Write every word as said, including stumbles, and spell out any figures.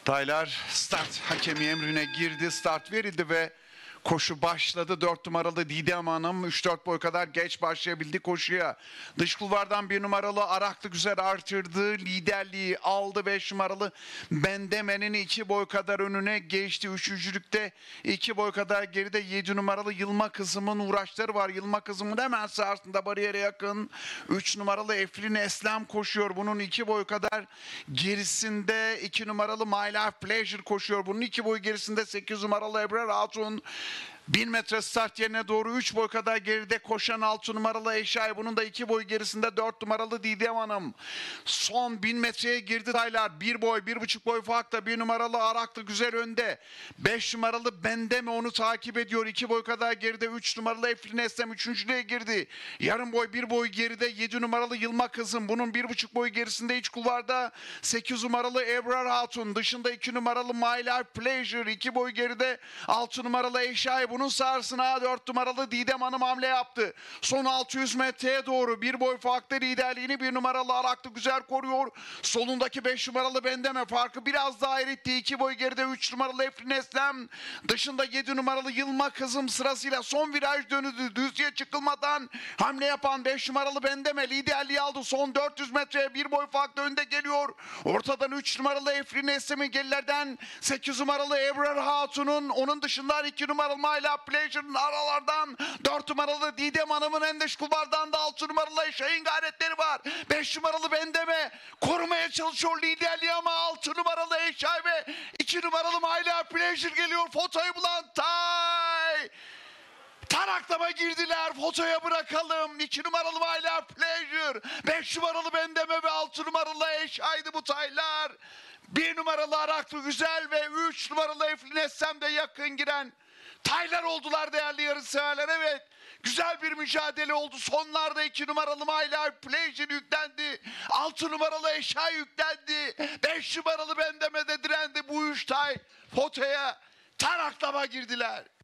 Taylar start hakemi emrine girdi. Start verildi ve koşu başladı. dört numaralı Didem Hanım üç dört boy kadar geç başlayabildi koşuya. Dış kulvardan bir numaralı Araklı güzel artırdı. Liderliği aldı. beş numaralı Bendeme'nin iki boy kadar önüne geçti. Üçüncülükte iki boy kadar geride yedi numaralı Yılma Kızım'ın uğraşları var. Yılma Kızım'ın hemen sağında bariyere yakın. üç numaralı Eflin Eslem koşuyor. Bunun iki boy kadar gerisinde iki numaralı My Life Pleasure koşuyor. Bunun iki boy gerisinde sekiz numaralı Ebrar Hatun. bin metre start yerine doğru üç boy kadar geride koşan altı numaralı Eşay. Bunun da iki boy gerisinde dört numaralı Didem Hanım. Son bin metreye girdi Taylar. bir boy, bir buçuk boy farkla bir numaralı Araklı güzel önde. beş numaralı Bendeme onu takip ediyor. iki boy kadar geride üç numaralı Eflin Eslem üçüncülüğe girdi. Yarım boy, bir boy geride yedi numaralı Yılma Kızım. Bunun bir buçuk boy gerisinde iç kulvarda sekiz numaralı Ebrar Hatun. Dışında iki numaralı My Life Pleasure. iki boy geride altı numaralı Eşay. Bunun sağrısına dört numaralı Didem Hanım hamle yaptı. Son altı yüz metreye doğru bir boy farklı liderliğini bir numaralı Araklı güzel koruyor. Solundaki beş numaralı Bendeme farkı biraz daha eritti. iki boy geride üç numaralı Eflin Eslem. Dışında yedi numaralı Yılma Kızım sırasıyla son viraj dönüldü. Düzlüğe çıkılmadan hamle yapan beş numaralı Bendeme liderliği aldı. Son dört yüz metreye bir boy farklı önde geliyor. Ortadan üç numaralı Eflin Eslem'in gerilerden sekiz numaralı Ebrar Hatun'un, onun dışında iki numaralı Mayla Pleasure'ın aralardan dört numaralı Didem Hanım'ın en dış kulvardan da altı numaralı Eşay'ın gayretleri var. beş numaralı Bendeme korumaya çalışıyor liderliği ama altı numaralı Eşay ve iki numaralı Mayla Pleasure geliyor. Fotoyu bulan Tay. Taraklama girdiler. Fotoya bırakalım. iki numaralı My Life Pleasure, beş numaralı Bendeme ve altı numaralı Eşay'dı bu Taylar. bir numaralı Araklı güzel ve üç numaralı Eflin Eslem de yakın giren Taylar oldular değerli yarışseverler. Evet, güzel bir mücadele oldu. Sonlarda iki numaralı My Life Pleasure yüklendi. altı numaralı Eşay yüklendi. beş numaralı Bendeme de direndi. Bu üç Tay fotoya taraklama girdiler.